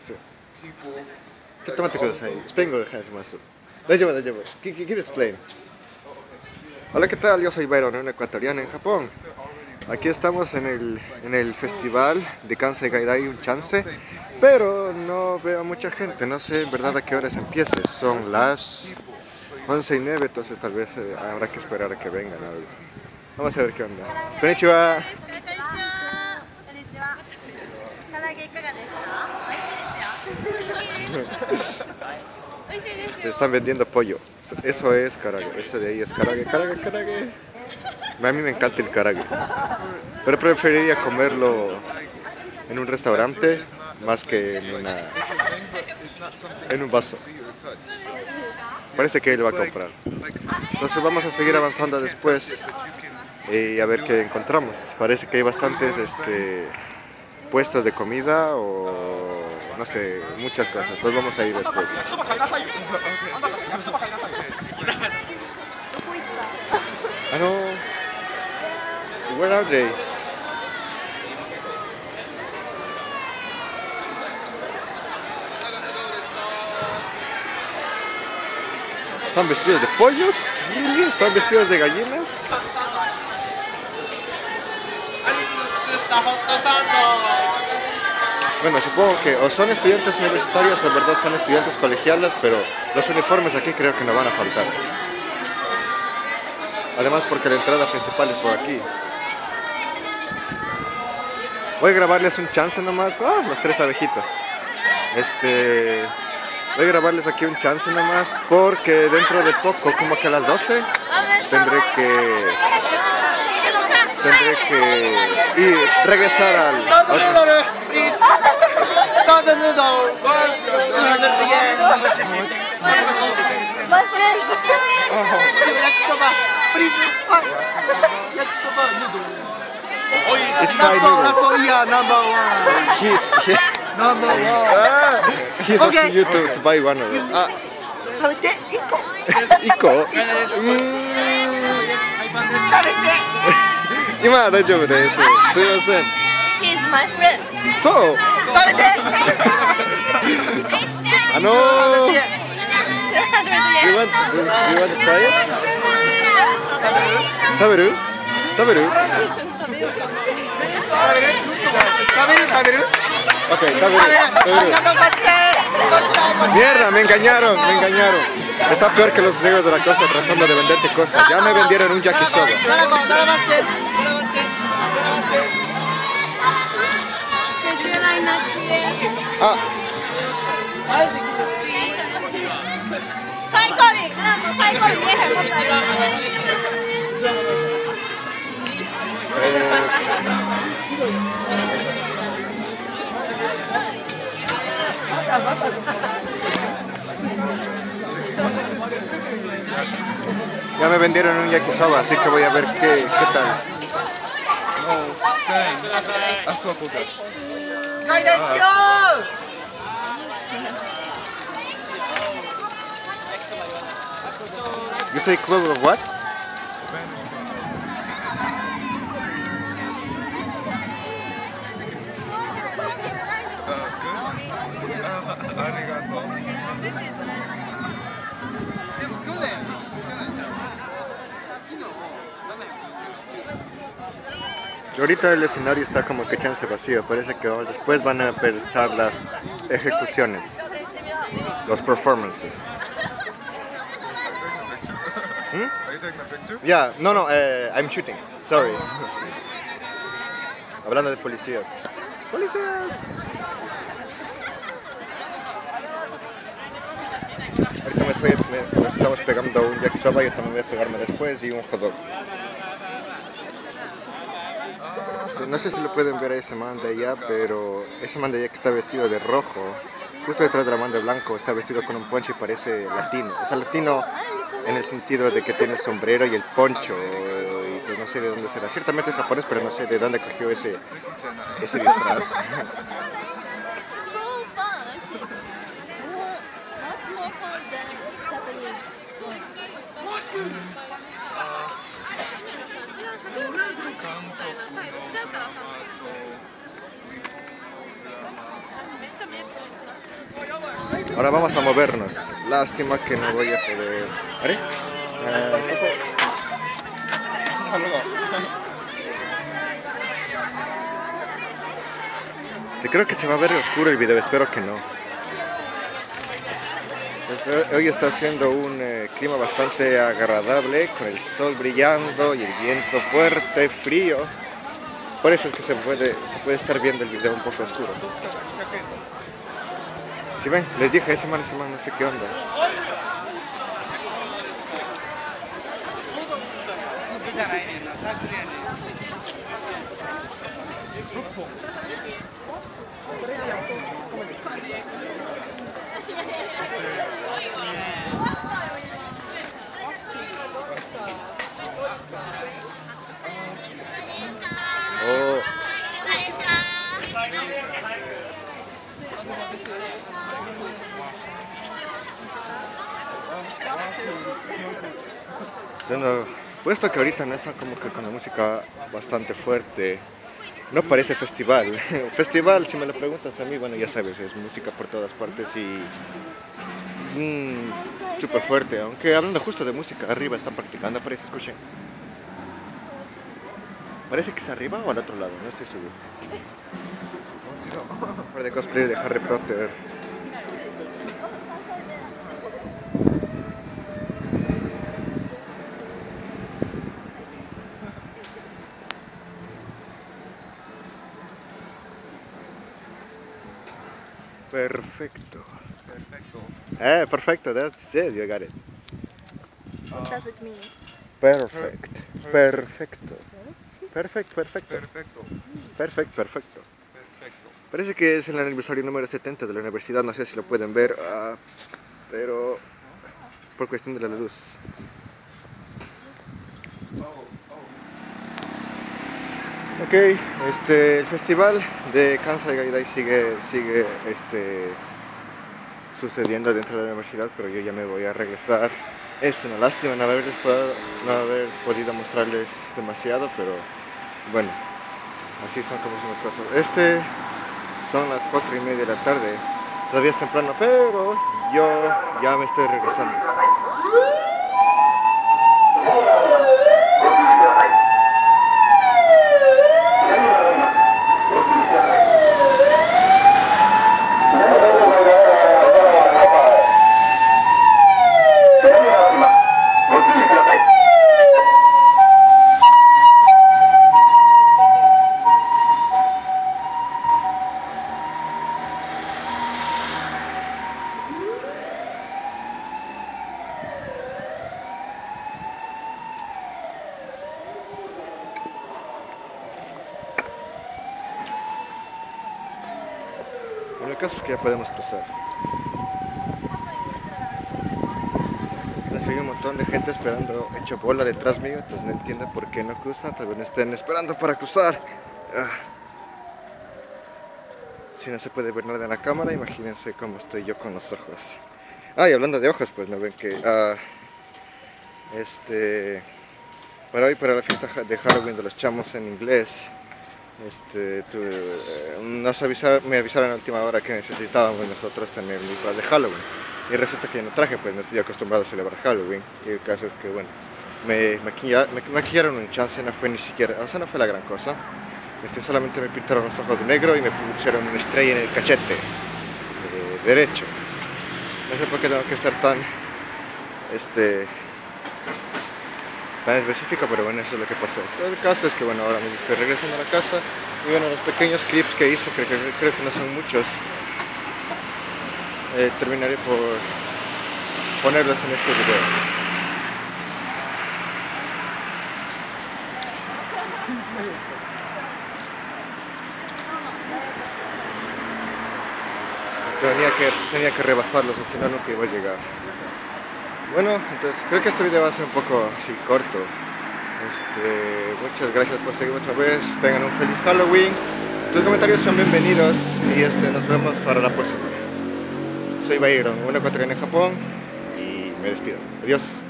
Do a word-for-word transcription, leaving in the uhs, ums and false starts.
Sí. ちょっと待ってください。スペイン語で話します。大丈夫、大丈夫。¿Qui- qui- Quiero explain. Hola, ¿qué tal? Yo soy Byron, un ecuatoriano en Japón. Aquí estamos en el, en el festival de Kansai Gaidai, un chance, pero no veo mucha gente, no sé en verdad a qué horas empiece. Son las once y nueve, entonces tal vez eh, habrá que esperar a que vengan. A ver. Vamos a ver qué onda. Konnichiwa. Se están vendiendo pollo. Eso es karage. Eso de ahí es karage, karage, karage. A mí me encanta el karage. Pero preferiría comerlo en un restaurante más que en una en un vaso. Parece que él va a comprar. Entonces vamos a seguir avanzando después y a ver qué encontramos. Parece que hay bastantes este, puestos de comida o no sé, muchas cosas. Entonces vamos a ir después. Ah, no. Where are they? ¿Están vestidos de pollos? ¿Really? ¿Están vestidos de gallinas? Bueno, supongo que o son estudiantes universitarios o en verdad son estudiantes colegiales, pero los uniformes aquí creo que no van a faltar. Además porque la entrada principal es por aquí. Voy a grabarles un chance nomás. Ah, las tres abejitas. Este... Voy a grabarles aquí un chance nomás porque dentro de poco, como que a las doce, tendré que... Tendré que ir, regresar al... It's fried noodles. He's, he, Number one. ah, he's Okay. asking you to, to buy one of them. Ah, 食べて、一個。 一個? うーん。 食べて。 今は大丈夫です。すいません。 He's my friend. そう。 食べて。 あのー、you want, you want to try it? 食べる？食べる？ 食べる食べる Ok, está bien, está bien. Mierda, me engañaron, me engañaron. Está peor que los negros de la costa tratando de venderte cosas. Ya me vendieron un yakisoba. Ah. Ya me vendieron un yakisoba, así que voy a ver qué, qué tal. You say club of what? Ahorita el escenario está como que chance vacío, parece que después van a empezar las ejecuciones, los performances. Hmm? Yeah, no, no, uh, I'm shooting, sorry. Hablando de policías. ¡Policías! Ahorita me estoy, me, nos estamos pegando un yakisoba, yo también voy a pegarme después y un hot dog. No sé si lo pueden ver a ese man de allá, pero ese man de allá que está vestido de rojo, justo detrás de la man de blanco, está vestido con un poncho y parece latino. O sea, latino en el sentido de que tiene el sombrero y el poncho, y pues no sé de dónde será. Ciertamente es japonés, pero no sé de dónde cogió ese, ese disfraz. Ahora vamos a movernos. Lástima que no voy a poder... ¿Are? Ah, sí, creo que se va a ver oscuro el video, espero que no. Hoy está haciendo un eh, clima bastante agradable, con el sol brillando y el viento fuerte, frío. Por eso es que se puede, se puede estar viendo el video un poco oscuro. Si ven, les dije, ese man, ese man, no sé qué onda. Oh. Bueno, puesto que ahorita no está como que con la música bastante fuerte, no parece festival. Festival, si me lo preguntas a mí, bueno, ya sabes, es música por todas partes y mmm, súper fuerte. Aunque hablando justo de música, arriba están practicando, parece, escuchen. Parece que es arriba o al otro lado, no estoy seguro. Un par de cosplay de Harry Potter. Perfecto. Perfecto. Eh, perfecto, that's it, you got it. What does it mean? Perfect. Perfecto. Perfecto, perfecto. Perfecto. Perfecto, perfecto. Perfecto. Parece que es el aniversario número setenta de la universidad, no sé si lo pueden ver, uh, pero por cuestión de la luz. Ok, este, el festival de Kansai Gaidai sigue, sigue este, sucediendo dentro de la universidad, pero yo ya me voy a regresar. Es una lástima no haber, no haber podido mostrarles demasiado, pero bueno, así son como son las cosas. Este son las cuatro y media de la tarde, todavía es temprano, pero yo ya me estoy regresando. Bueno, el caso es que ya podemos cruzar. Hay un montón de gente esperando, hecho bola detrás mío, entonces no entiendo por qué no cruzan, tal vez no estén esperando para cruzar. Ah. Si no se puede ver nada en la cámara, imagínense cómo estoy yo con los ojos. Ah, y hablando de ojos, pues no ven que ah, este para hoy, para la fiesta de Halloween de los chamos en inglés, este tuve, eh, nos avisaron, me avisaron a la última hora que necesitábamos nosotros tener el disfraz de Halloween. Y resulta que no traje, pues no estoy acostumbrado a celebrar Halloween. Y el caso es que, bueno, me, maquilla, me maquillaron un chance, no fue ni siquiera, o sea, no fue la gran cosa. Este, solamente me pintaron los ojos de negro y me pusieron una estrella en el cachete eh, derecho. No sé por qué tengo que estar tan, este, tan específico, pero bueno, eso es lo que pasó. El caso es que, bueno, ahora me estoy regresando a la casa. Y bueno, los pequeños clips que hice, creo, creo que no son muchos. Eh, terminaré por ponerlos en este video. Tenía que, tenía que rebasarlos, o si no, nunca iba a llegar. Bueno, entonces creo que este video va a ser un poco así corto. Este, muchas gracias por seguirme otra vez. Tengan un feliz Halloween. Tus comentarios son bienvenidos y este, nos vemos para la próxima. Soy Byron, una ecuatoriana en Japón y me despido. Adiós.